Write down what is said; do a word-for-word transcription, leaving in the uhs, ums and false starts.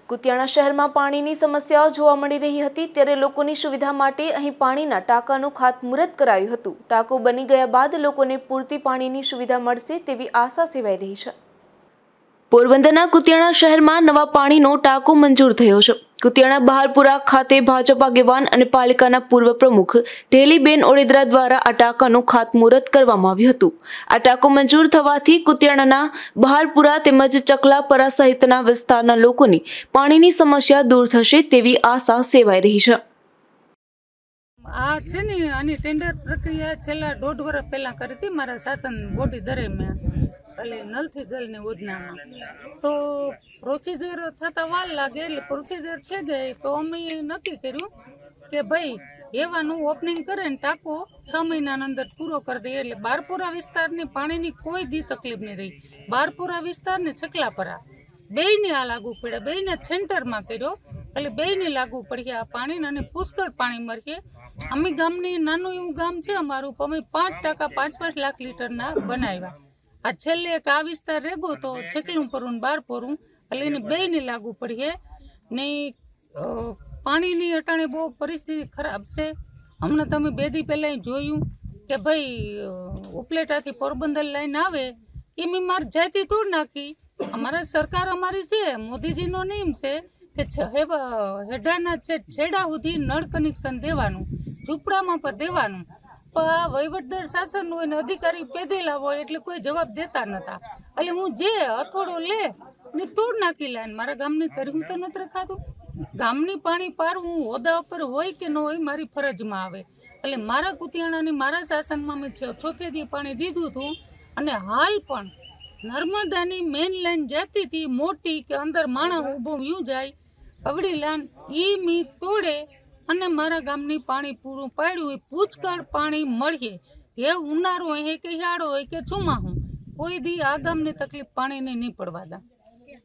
કુતિયાણા શહેરમાં પાણીની સમસ્યા જોવા મળી રહી હતી ત્યારે લોકોની સુવિધા માટે અહીં પાણીના ટાંકાનું ખાતમુહૂર્ત કરાયું હતું। ટાંકો બની ગયા બાદ લોકોને પૂરતી પાણીની સુવિધા મળશે તેવી આશા સેવાઈ રહી છે। પોરબંદરના કુતિયાણા શહેરમાં નવા પાણીનો ટાંકો મંજૂર થયો છે। કુતિયાણા બહારપુરા ખાતે ભાજપ આગેવાન અને પાલિકાના પૂર્વ પ્રમુખ ઢેલીબેન ઓડેદરા દ્વારા આ ટાંકાનું ખાતમુહૂર્ત કરવામાં આવ્યું હતું। આ ટાંકો મંજૂર થવાથી કુતિયાણાના બહારપુરા તેમજ ચકલાપરા સહિતના વિસ્તારના લોકોની પાણીની સમસ્યા દૂર થશે તેવી આશા સેવાઈ રહી છે। આ છે ને આની ટેન્ડર પ્રક્રિયા છેલ્લા દોઢ વર્ષ પહેલા કરી હતી મારા શાસન બોડી દરમિયાન, એટલે નલથી જલની યોજનામાં। તો પ્રોસિજર થતા વાર લાગે એટલે પ્રોસિજર થઈ ગઈ તો અમે નક્કી કર્યું કે ભાઈ એવાનું ઓપનિંગ કરે ને ટાંકો છ મહિનાના અંદર પૂરો કરી દઈએ। એટલે બારપુરા વિસ્તારની પાણીની કોઈ દી તકલીફ નહીં રહી। બારપુરા વિસ્તાર ને ચકલાપરા બેયને આ લાગુ પડ્યા, બેયને સેન્ટરમાં કર્યો એટલે બેયને લાગુ પડી આ પાણી અને પુષ્કળ પાણી મળીએ। અમે ગામની નાનું એવું ગામ છે અમારું, અમે પાંચ ટકા પાંચ પાંચ લાખ લીટરના બનાવ્યા। આ છેલ્લે એક આ વિસ્તાર રેગો તો છેકલું પરવું બાર પોરું એટલે એને બેયને લાગુ પડીએ ને પાણીની અટાણે બહુ પરિસ્થિતિ ખરાબ છે। હમણાં તમે બે દી પહેલાં જોયું કે ભાઈ ઉપલેટાથી પોરબંદર લાઈન આવે એ મેં મારી જાતી તોડ નાખી। અમારા સરકાર અમારી છે, મોદીજીનો નિયમ છે કે હેડાના છેડા સુધી નળ કનેક્શન દેવાનું, ઝૂંપડામાં પણ દેવાનું, પણ આ વહીવટદાર શાસન હોય ને અધિકારી પેદેલા હોય એટલે કોઈ જવાબ દેતા નતા। એટલે હું જે હથોડો લે ને તોડ નાખી લાઈન મારા ગામની તરફ તો નથી રખાતું। ગામની પાણી પારવું હોદ્દા ઉપર હોય કે ન હોય મારી ફરજમાં આવે। એટલે મારા કુતિયાણાની મારા શાસનમાં મેં છોતેર દી પાણી દીધું હતું અને હાલ પણ નર્મદાની મેઇન લાઈન જતી હતી મોટી કે અંદર માણસ ઊભો યું જાય અવડી લાઈન એ મી તોડે અને મારા ગામની પાણી પૂરું પાડ્યું હોય, પુષ્કળ પાણી મળીએ। એ ઉનાળો હોય કે હિયાળો હોય કે ચોમાસું કોઈ દી આ ગામની તકલીફ પાણીની નહીં પડવા દા।